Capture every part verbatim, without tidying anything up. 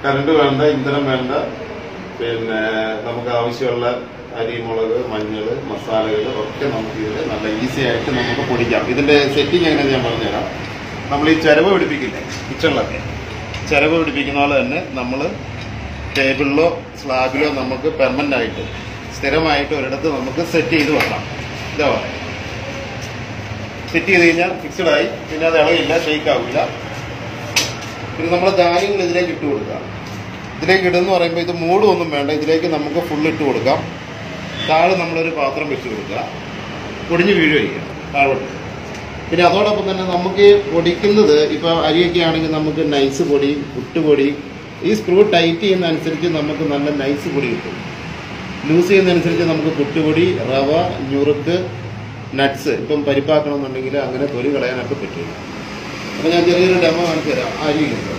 Current വേണ്ട, ഇന്ധനം വേണ്ട, പിന്നെ നമുക്ക് ആവശ്യമുള്ള അരി, മുളക്, മഞ്ഞൾ, മസാലകൾ ഒക്കെ നമുക്ക് ഇതിൽ നല്ല ഈസി ആയിട്ട് നമുക്ക് പൊടിക്കാം. ഇതിന്റെ സെറ്റിംഗ് എങ്ങനെയാണെന്ന് ഞാൻ പറഞ്ഞുതരാം. നമ്മൾ ഈ ചിരവ് പിടിപ്പിക്കില്ലേ കിച്ചണിലൊക്കെ, ചിരവ് പിടിപ്പിക്കുന്ന പോലെ തന്നെ നമ്മൾ ടേബിളിലോ സ്ലാബിലോ നമുക്ക് പെർമനന്റ് ആയിട്ട് സ്ഥിരമായിട്ട് ഒരിടത്ത് നമുക്ക് സെറ്റ് ചെയ്ത് വെക്കാം. ഇതാ സെറ്റ് ചെയ്ത് കഴിഞ്ഞാൽ ഫിക്സഡ് ആയി, പിന്നെ അത് ഇളകില്ല, ഷെയ്ക്ക് ആവില്ല. പിന്നെ നമ്മൾ ധാന്യങ്ങൾ ഇതിലേക്ക് ഇട്ട് കൊടുക്കാം. ഇതിലേക്ക് ഇടുന്ന പറയുമ്പോൾ ഇത് മൂടുമൊന്നും വേണ്ട, ഇതിലേക്ക് നമുക്ക് ഫുൾ ഇട്ട് കൊടുക്കാം. താഴെ നമ്മളൊരു പാത്രം വെച്ച് കൊടുക്കുക, പൊടിഞ്ഞ് വീഴുകയില്ല താഴോട്ട്. പിന്നെ അതോടൊപ്പം തന്നെ നമുക്ക് പൊടിക്കുന്നത് ഇപ്പോൾ അരിയൊക്കെ ആണെങ്കിൽ നമുക്ക് നൈസ് പൊടി, പുട്ടുപൊടി, ഈ സ്ക്രൂ ടൈറ്റ് ചെയ്യുന്ന അനുസരിച്ച് നമുക്ക് നല്ല നൈസ് പൊടി കിട്ടും. ലൂസ് ചെയ്യുന്നതനുസരിച്ച് നമുക്ക് പുട്ടുപൊടി, റവ, ഞുറുക്ക്, നട്ട്സ്, ഇപ്പം പരിപ്പാക്കണമെന്നുണ്ടെങ്കിൽ അങ്ങനെ തൊലി കളയാനൊക്കെ പറ്റും. അപ്പോൾ ഞാൻ ചെറിയൊരു ഡെമോ കാണിച്ചു തരാം. അരി കിട്ടും.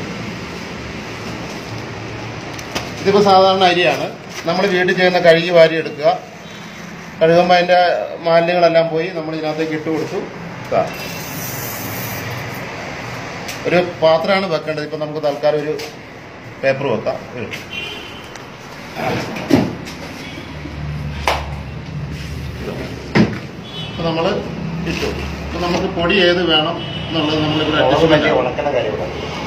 ഇതിപ്പോൾ സാധാരണ അരിയാണ്. നമ്മൾ വീട്ടിൽ ചെയ്യുന്ന കഴുകി വാരി എടുക്കുക. കഴുകുമ്പോൾ അതിൻ്റെ മാലിന്യങ്ങളെല്ലാം പോയി നമ്മൾ ഇതിനകത്തേക്ക് ഇട്ട് കൊടുത്തു. ഒരു പാത്രമാണ് വെക്കേണ്ടത്. ഇപ്പം നമുക്ക് തൽക്കാലം ഒരു പേപ്പർ വെക്കാം. അപ്പം നമ്മൾ ഇട്ടു. അപ്പം നമുക്ക് പൊടി ഏത് വേണം എന്നുള്ളത് നമ്മളിവിടെ അഡ്ജസ്റ്റ്മെന്റ് ഉണക്കുന്ന കാര്യം.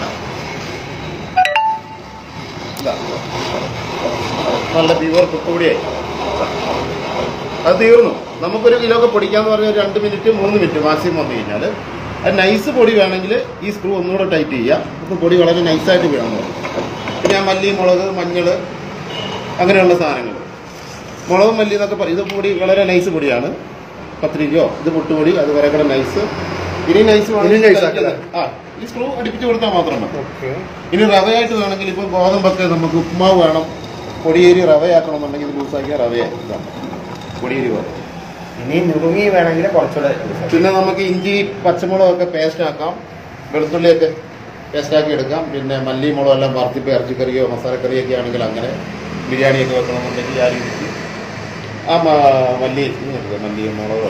നല്ല പ്യുവർ പുട്ടുപൊടിയായി അത് തീർന്നു. നമുക്കൊരു കിലോ ഒക്കെ പൊടിക്കാന്ന് പറഞ്ഞാൽ രണ്ട് മിനിറ്റ് മൂന്ന് മിനിറ്റ് മാക്സിമം വന്നു കഴിഞ്ഞാൽ അത് നൈസ് പൊടി വേണമെങ്കിൽ ഈ സ്ക്രൂ ഒന്നുകൂടെ ടൈറ്റ് ചെയ്യുക. അപ്പോൾ പൊടി വളരെ നൈസായിട്ട് വീണമെന്ന് പറയും. പിന്നെ മല്ലി, മുളക്, മഞ്ഞൾ അങ്ങനെയുള്ള സാധനങ്ങൾ, മുളകും മല്ലി എന്നൊക്കെ പറയും. ഇത് പൊടി വളരെ നൈസ് പൊടിയാണ്. പത്തിരിക്കോ ഇത് പുട്ടുപൊടി, അത് കുറെ കൂടെ നൈസ്. ഇനി നൈസ് ആ ഈ സ്ക്രൂ അടുപ്പിച്ച് കൊടുത്താൽ മാത്രം മതി. ഇനി റവയായിട്ട് വേണമെങ്കിൽ ഇപ്പോൾ ഗോതമ്പൊക്കെ നമുക്ക് ഉപ്മാവ് വേണം, പൊടിയേരി റവയാക്കണമെന്നുണ്ടെങ്കിൽ ഇത് ലൂസാക്കിയാൽ റവയായി പൊടിയേരി പോലെ. ഇനി നുറുങ്ങി വേണമെങ്കിൽ കുറച്ചുകൂടെ. പിന്നെ നമുക്ക് ഇഞ്ചി, പച്ചമുളകൊക്കെ പേസ്റ്റ് ആക്കാം, വെളുത്തുള്ളിയൊക്കെ പേസ്റ്റാക്കി എടുക്കാം. പിന്നെ മല്ലി, മുളക് എല്ലാം വറുത്തിപ്പോൾ ഇറച്ചിക്കറിയോ മസാലക്കറിയൊക്കെ ആണെങ്കിൽ അങ്ങനെ ബിരിയാണിയൊക്കെ വെക്കണമെന്നുണ്ടെങ്കിൽ ആ രീതിക്ക് ആ മല്ലി മല്ലി മുളക്.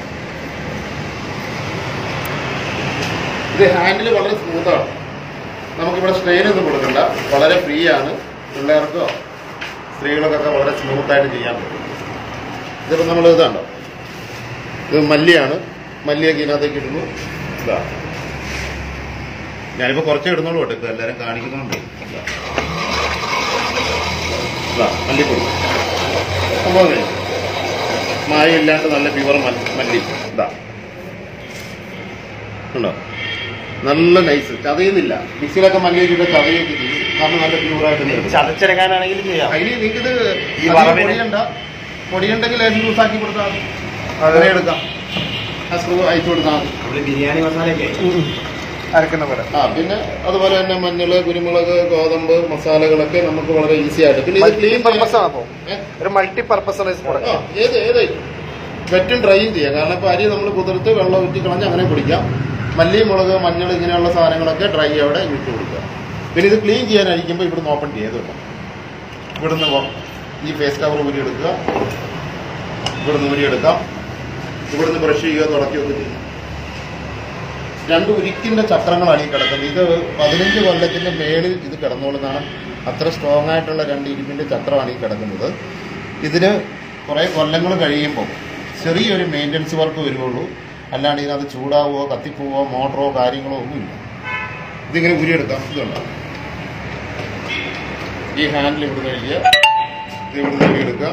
ഇത് ഹാൻഡിൽ വളരെ സ്മൂത്താണ്. നമുക്കിവിടെ സ്ട്രെയിൻ ഒന്നും കൊടുക്കണ്ട, വളരെ ഫ്രീ ആണ്. പിള്ളേർക്കോ സ്ത്രീകൾക്കൊക്കെ വളരെ സ്മൂത്തായിട്ട് ചെയ്യാൻ പറ്റും. ഇതിപ്പോൾ നമ്മൾ ഇതാണ്ടോ, ഇത് മല്ലിയാണ്. മല്ലിയൊക്കെ ഇതിനകത്തേക്ക് ഇടുന്നു. ഇതാ ഞാനിപ്പോൾ കുറച്ചേ ഇടുന്നുള്ളൂ കേട്ടോ, ഇപ്പോൾ എല്ലാവരും കാണിക്കുന്നുണ്ട്. ഇതാ മല്ലിപ്പൊടി സംഭവം കഴിഞ്ഞു. മായം ഇല്ലാണ്ട് നല്ല പ്യുവർ മല്ലി. ഇതാ ഉണ്ടോ, നല്ല നൈസ്, ചതയുന്നില്ല. മിക്സിയിലൊക്കെ മല്ലിയൊക്കെ ചതയൊക്കെ ചെയ്യും. കാരണം നല്ല പ്യൂറായിട്ട് ചതച്ചെടുക്കാനാണെങ്കിൽ ചെയ്യാം. അതിന് നിങ്ങൾക്കിത് പൊടിയണ്ട, പൊടിയുണ്ടെങ്കിൽ ലേശം ലൂസാക്കി കൊടുത്താൽ അങ്ങനെ എടുക്കാം. ആ സ്ക്രൂ അയച്ചു കൊടുത്താൽ മതി. ബിരിയാണി മസാലയൊക്കെ അരക്കുന്ന പോലെ. ആ പിന്നെ അതുപോലെ തന്നെ മഞ്ഞൾ, കുരുമുളക്, ഗോതമ്പ് മസാലകളൊക്കെ നമുക്ക് വളരെ ഈസി ആയിട്ട്. പിന്നെ ഇത് ക്ലീൻ പർപ്പസ് ആണ്. ഒരു മൾട്ടി പർപ്പസ് ഏത് ഏത് വെറ്റും ഡ്രൈയും ചെയ്യാം. കാരണം ഇപ്പൊ അരി നമ്മൾ കുതിർത്ത് വെള്ളം ഊറ്റി കളഞ്ഞ് അങ്ങനെ കുടിക്കാം. മല്ലി, മുളക്, മഞ്ഞൾ ഇങ്ങനെയുള്ള സാധനങ്ങളൊക്കെ ഡ്രൈ അവിടെ ഇട്ട് കൊടുക്കുക. പിന്നെ ഇത് ക്ലീൻ ചെയ്യാനായിരിക്കുമ്പോൾ ഇവിടുന്ന് ഓപ്പൺ ചെയ്തുണ്ട്. ഇവിടുന്ന് ഈ ഫേസ് കവർ ഊരി എടുക്കുക, ഇവിടുന്ന് ഊരി എടുക്കാം. ഇവിടുന്ന് ബ്രഷ് ചെയ്യുക, തുടക്കുകയൊക്കെ ചെയ്യും. രണ്ട് ഉരുക്കിന്റെ ചക്രങ്ങളാണ് ഈ കിടക്കുന്നത്. ഇത് പതിനഞ്ച് കൊല്ലത്തിന്റെ മേളിൽ ഇത് കിടന്നോളുന്നതാണ്. അത്ര സ്ട്രോങ് ആയിട്ടുള്ള രണ്ട് ഇരുമ്പിന്റെ ചക്രമാണ് ഈ കിടക്കുന്നത്. ഇതിന് കുറെ കൊല്ലങ്ങൾ കഴിയുമ്പോൾ ചെറിയൊരു മെയിൻ്റനൻസ് വർക്ക് വരുവുള്ളൂ. അല്ലാണ്ട് ഇതിനകത്ത് ചൂടാവുമോ കത്തിപ്പോവോ മോട്ടറോ കാര്യങ്ങളോ ഒന്നുമില്ല. ഇതിങ്ങനെ ഉരിയെടുക്കാം. ഇതുണ്ടോ, ഈ ഹാൻഡിൽ ഇവിടുന്ന് കഴിയുക, ഇത് ഇവിടുന്ന് ഉരിയെടുക്കുക.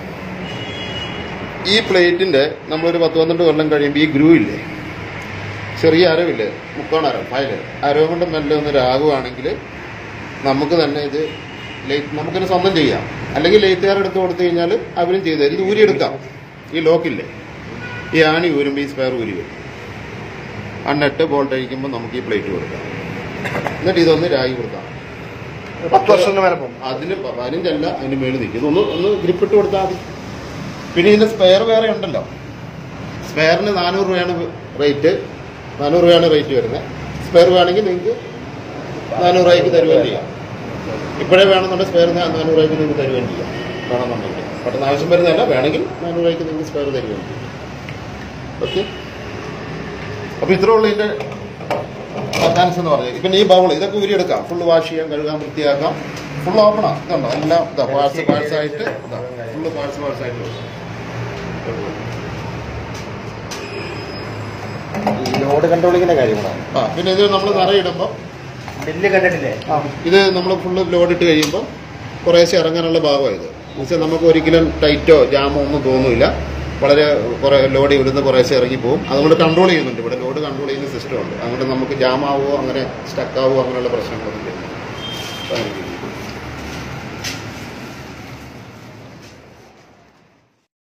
ഈ പ്ലേറ്റിന്റെ നമ്മളൊരു പത്ത് പന്ത്രണ്ട് കൊല്ലം കഴിയുമ്പോൾ ഈ ഗ്രൂ ഇല്ലേ, ചെറിയ അരവില്ലേ, മുക്കോണരം ഫയല് അരവ് കൊണ്ട് മെല്ലെ ഒന്ന് രാകുവാണെങ്കിൽ നമുക്ക് തന്നെ ഇത് ലൈറ്റ് നമുക്കൊരു സ്വന്തം ചെയ്യാം. അല്ലെങ്കിൽ ലെയ്ത്തുകാർ എടുത്ത് കൊടുത്തു കഴിഞ്ഞാൽ അവരും ചെയ്തു തരും. ഇത് ഊരിയെടുക്കാം. ഈ ലോക്കില്ലേ, ഈ ആണി ഊരുമ്പോൾ ഈ സ്പെയർ ഊരി വരും. ആ നെറ്റ് ബോൾട്ട് അഴിക്കുമ്പോൾ നമുക്ക് ഈ പ്ലേറ്റ് കൊടുക്കാം. എന്നിട്ട് ഇതൊന്ന് രാഗി കൊടുക്കാം. പത്ത് വർഷം വരെ പോകും. അതിന് പതിനഞ്ചല്ല, അതിന് മേളിൽ നിൽക്കും. ഇതൊന്ന് ഒന്ന് ഗ്രിപ്പിട്ട് കൊടുത്താൽ മതി. പിന്നെ ഇതിന്റെ സ്പെയർ വേറെ ഉണ്ടല്ലോ. സ്പെയറിന് നാനൂറ് രൂപയാണ് റേറ്റ്. നാനൂറ് രൂപയാണ് റേറ്റ് വരുന്നത്. സ്പെയർ വേണമെങ്കിൽ നിങ്ങൾക്ക് നാനൂറ് രൂപയ്ക്ക് തരുകയും ചെയ്യാം. ഇപ്പോഴേ വേണമെന്നുണ്ടെങ്കിൽ സ്പെയർ നാനൂറ് രൂപയ്ക്ക് നിങ്ങൾക്ക് തരുകയും ചെയ്യാം. വേണമെന്നുണ്ടെങ്കിൽ പെട്ടെന്ന് ആവശ്യം വരുന്നതല്ല, വേണമെങ്കിൽ നാനൂറ് രൂപയ്ക്ക് നിങ്ങൾക്ക് സ്പെയർ തരുകയും ചെയ്യും. ഓക്കെ, അപ്പോൾ ഇത്രേ ഉള്ളൂ ഇതിൻ്റെ സത്താൻസ് എന്ന് പറഞ്ഞത്. പിന്നെ ഈ ബൗൾ ഇതൊക്കെ ഉരിയെടുക്കാം, ഫുള്ള് വാഷ് ചെയ്യാം, കഴുകാൻ, വൃത്തിയാക്കാം. ഫുൾ ഓപ്പണാ, ഇതുണ്ടോ എല്ലാം ഇതാ പാർട്സ് പാർട്സ് ആയിട്ട് ഇതാ ഫുള്ള് പാർട്സ് പാർട്സ് ആയിട്ട് ലോഡ് കൺട്രോളിങ്ങിന്റെ കാര്യങ്ങളാണ്. ആ പിന്നെ ഇത് നമ്മൾ നിറയിടുമ്പോൾ ബില്ല് കണ്ടിട്ടില്ലേ? ഇത് നമ്മൾ ഫുള്ള് ലോഡ് ഇട്ട് കഴിയുമ്പോൾ കുറേശ്ശെ ഇറങ്ങാനുള്ള ഭാഗമായത് എന്നുവെച്ചാൽ നമുക്ക് ഒരിക്കലും ടൈറ്റോ ജാമോ ഒന്നും തോന്നില്ല. വളരെ കുറേ ലോഡ് ഇവിടുന്ന് കുറേശ്ശെ ഇറങ്ങി പോകും. അതുകൊണ്ട് കൺട്രോൾ ചെയ്യുന്നുണ്ട്, ഇവിടെ ലോഡ് കൺട്രോൾ ചെയ്യുന്ന സിസ്റ്റം ഉണ്ട്. അതുകൊണ്ട് നമുക്ക് ജാമാവോ അങ്ങനെ സ്റ്റക്കാവോ അങ്ങനെയുള്ള പ്രശ്നങ്ങളൊന്നും ഇല്ല.